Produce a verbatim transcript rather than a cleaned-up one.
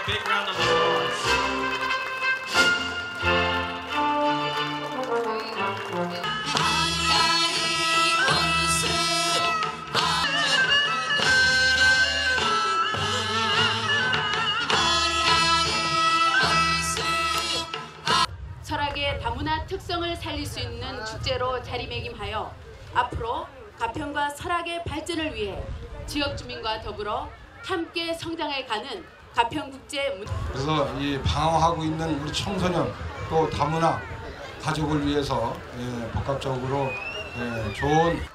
big round of applause. 설악의 다문화 특성을 살릴 수 있는 축제로 자리매김하여 앞으로 가평과 설악의 발전을 위해 지역 주민과 더불어 함께 성장해가는 가평국제. 그래서 이 방황하고 있는 우리 청소년 또 다문화 가족을 위해서 예, 복합적으로 예, 좋은